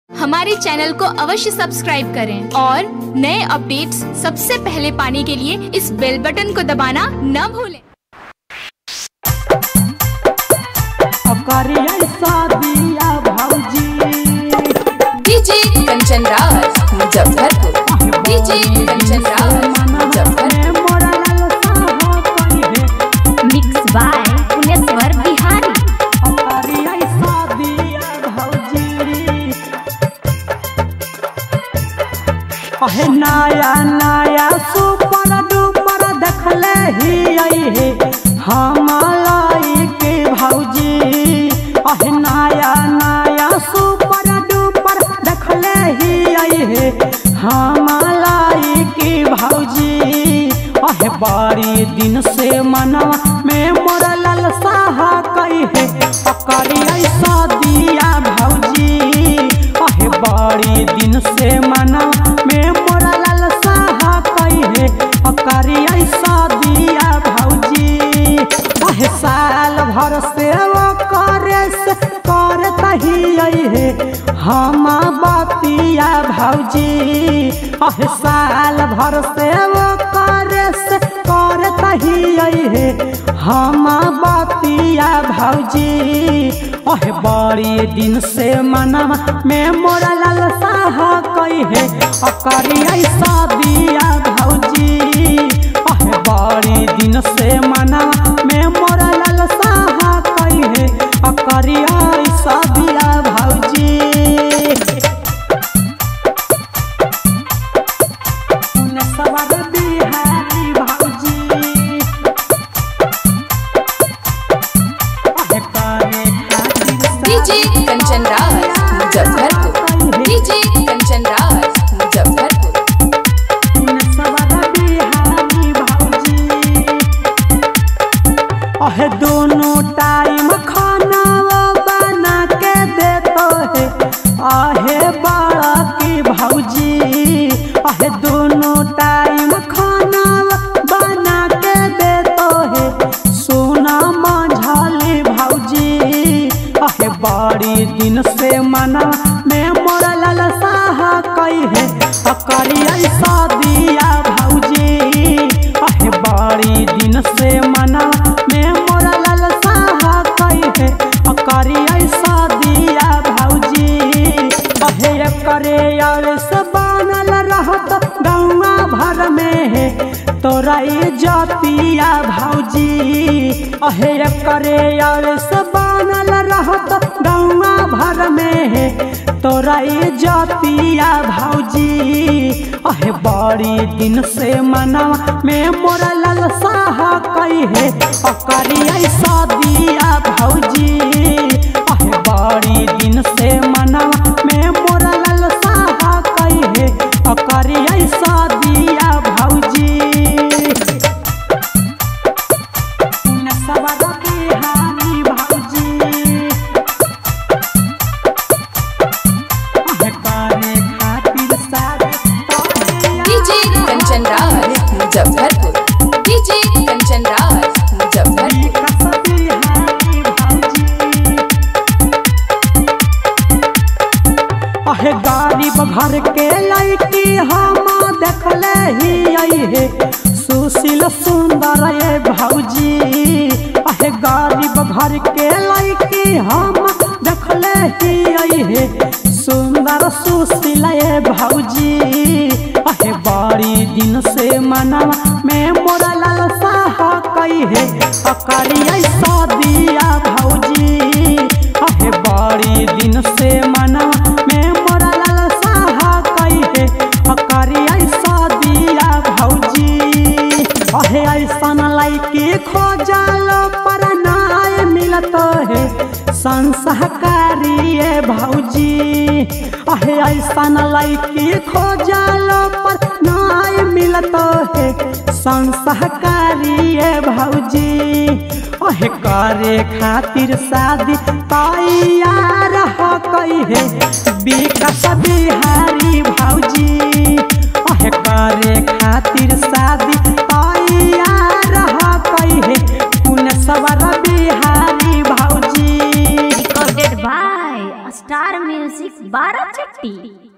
हमारे चैनल को अवश्य सब्सक्राइब करें और नए अपडेट्स सबसे पहले पाने के लिए इस बेल बटन को दबाना न भूलें। DJ Kanchan Raj Muzaffarpur, DJ Kanchan Raj Muzaffarpur, mix by Puneshwar Bihari. नया नया सुपर डुपर देखले ही आई है हमारा के भौजी। नया नया सुपर डुपर देखले ही आई है हमारा के भौजी। बड़ी दिन से मनवा में मोरा लालसा कई है करिया शादिया भौजी। बड़ी दिन से मनवा में मोरा लालसा कई है करिया शादिया भौजी। साल भर से वो करे से करता ही है हम बतिया भौजी। साल भर से वो करे से करता ही है हम बतिया भौजी। बड़ी दिन से मनवा में मोरा लालसा कई है करिया शादिया भौजी। बड़ी दिन से मनवा में मोरा लालसा कई है करिया शादिया भौजी। DJ Kanchan Raj Muzaffarpur, DJ Kanchan Raj Muzaffarpur. दोनों टाइम खाना बना के देते है आहे बड़ा की भौजी। दोनों टाइम खाना बना के देते है सोना मंझली भौजी। बड़ी दिन से मना में मोरा लालसा कई है करिया शादिया भौजी। बड़ी दिन से मना में मोरा लालसा कई है करिया शादिया भौजी। करे से बनल रहत गौवा भर में है तोरा जातिया भौजी। करे से बनल रहत गौवा भर में है तोरा जातिया भौजी। बड़ी दिन से मनवा में मोरा लालसा कई है करिया शादिया भौजी। बड़ी दिन से मनवा में मोरा लालसा कई है करिया शादिया भौजी। DJ Kanchan Raj Muzaffarpur, DJ Kanchan Raj Muzaffarpur. गरीब घर के लड़की हम देखले ही आई है सुशील सुंदर ये भौजी। गरीब घर के लड़की हम देखले ही आई है सुंदर सुशील ये भौजी। बड़ी दिन से मनवा में मोरा लालसा कई है करिया शादिया भौजी। बड़ी दिन से मनवा में मोरा लालसा कई है करिया शादिया भौजी। ऐसन लड़की खोजल पर नाय मिलत है संस्कारी भौजी। ऐसन लड़की खोजल पर नाय मिलत है संस्कारी भौजी। करे खातिर शादी तैयार कई है विकास बिहारी भौजी। करे खातिर शादी तैयार कई है पुनेश्वर बिहारी भौजी। Recorded by star music 12। Chatti.